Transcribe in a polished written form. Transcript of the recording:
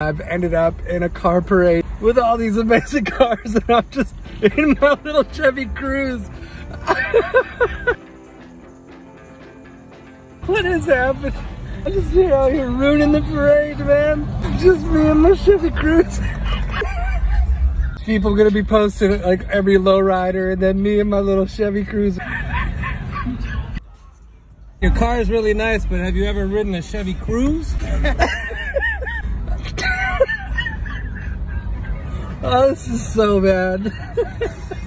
I've ended up in a car parade with all these amazing cars, and I'm just in my little Chevy Cruze. What has happened? I'm just here out here ruining the parade, man. Just me and my Chevy Cruze. People gonna be posting like every lowrider, and then me and my little Chevy Cruze. Your car is really nice, but have you ever ridden a Chevy Cruze? Oh, this is so bad.